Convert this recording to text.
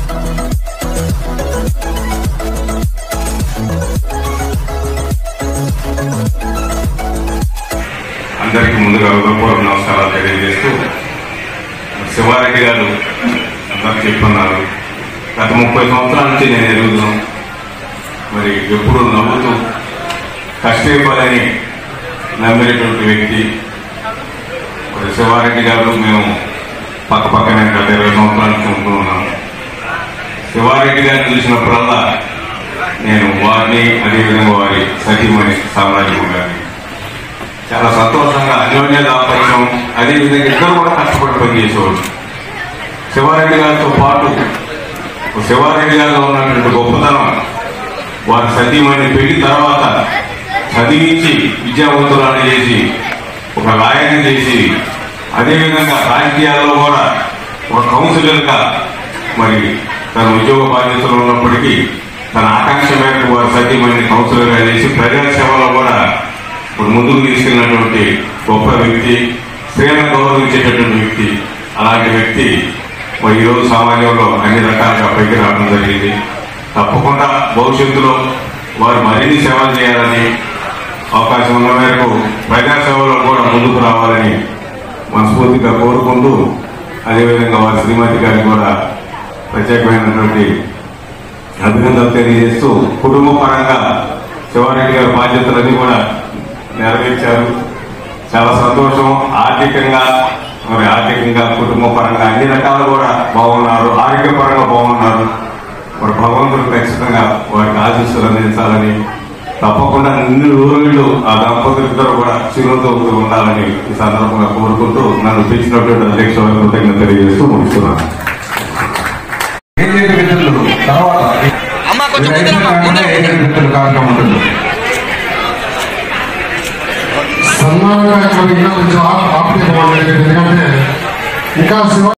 అందరికీ ముందుగా హృదయపూర్వక నమస్కారాలు తెలియజేస్తూ, శివారెడ్డి గారు అందరూ చెప్తున్నారు, గత 30 సంవత్సరాల నుంచి నేను ఎరుగుతున్నాను. మరి ఎప్పుడు నవ్వుతూ కష్టపడని నమ్మినటువంటి వ్యక్తి మరి శివారెడ్డి గారు. మేము పక్కనే గత 20 సంవత్సరాల నుంచి ఉంటూ ఉన్నాము. శివారెడ్డి గారిని చూసినప్పుడల్లా నేను వారిని, అదేవిధంగా వారి సతీమణి సామ్రాజ్యం గారిని చాలా సంతోషంగా అన్యోన్య దాపత్యం, అదేవిధంగా ఇద్దరు కూడా కష్టపడి పనిచేసేవాడు. శివారెడ్డి గారితో పాటు శివారెడ్డి గారిలో ఉన్నటువంటి గొప్పతనం, వారి సతీమణి పెళ్లి తర్వాత చదివించి విద్యావంతురాలు చేసి ఒక లాయర్ని చేసి, అదేవిధంగా రాజకీయాల్లో కూడా ఒక కౌన్సిలర్గా మరి తన ఉద్యోగ బాధ్యతలు ఉన్నప్పటికీ తన ఆకాంక్ష మేరకు వారి సతీమణిని కౌన్సిలర్గా చేసి ప్రజాసేవలో కూడా ముందుకు తీసుకెళ్ళినటువంటి గొప్ప వ్యక్తి, స్త్రీలను గౌరవించేటటువంటి వ్యక్తి. అలాంటి వ్యక్తి మరి ఈరోజు సమాజంలో అన్ని రకాలుగా పైకి రావడం జరిగింది. తప్పకుండా భవిష్యత్తులో వారు మరిన్ని సేవలు చేయాలని, అవకాశం ఉన్న మేరకు ప్రజాసేవలో కూడా ముందుకు రావాలని మనస్ఫూర్తిగా కోరుకుంటూ, అదేవిధంగా వారి శ్రీమతి గారికి కూడా ప్రత్యేకమైనటువంటి అభినందనలు తెలియజేస్తూ, కుటుంబ పరంగా శివారెడ్డి గారి బాధ్యతలన్నీ కూడా నెరవేర్చారు. చాలా సంతోషం. ఆర్థికంగా కుటుంబ పరంగా అన్ని రకాలు కూడా బాగున్నారు, ఆరోగ్యపరంగా బాగున్నారు. మరి భగవంతుడు ఖచ్చితంగా వారికి ఆశీస్సులు అందించాలని, తప్పకుండా నిన్ను రోజులు ఆ దంపతులిద్దరూ కూడా చిరుతో ఉండాలని ఈ సందర్భంగా కోరుకుంటూ నన్ను పిలిచినటువంటి అధ్యక్ష కృతజ్ఞత తెలియజేస్తూ ముగిస్తున్నాను. సన్మానంగా కొంచెం ఆపేసుకోవాలి, ఎందుకంటే ఇంకా